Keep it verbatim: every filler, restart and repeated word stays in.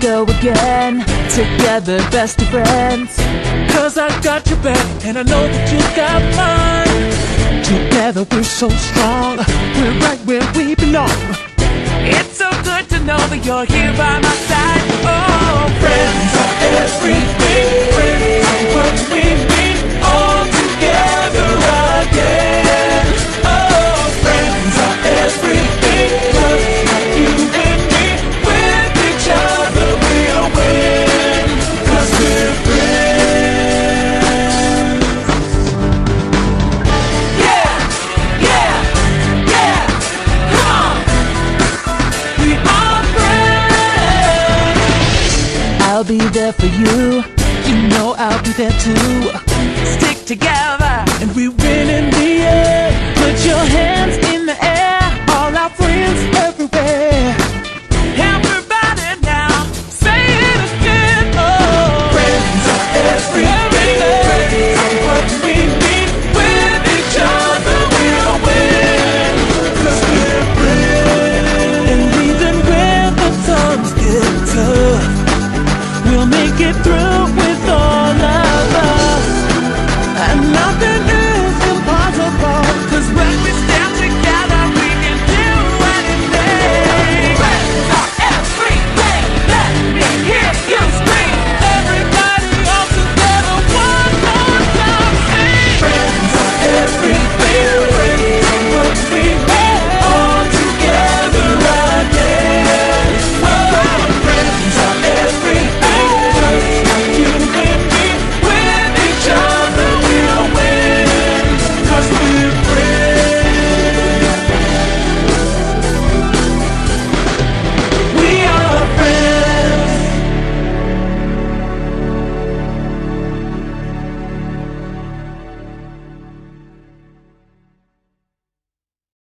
go again, together best of friends. Cause I got your back and I know that you got mine. Together we're so strong, we're right where we belong. It's so good to know that you're here by my side. Oh, friends are everything. Friends are what we mean. All together again. Oh, friends are everything. Just like you and me. With each other we'll win. Cause we're friends. Yeah, yeah, yeah. Come on. We are friends. I'll be there for you, You know I'll be there too. Stick together and we win in the end. Put your hands in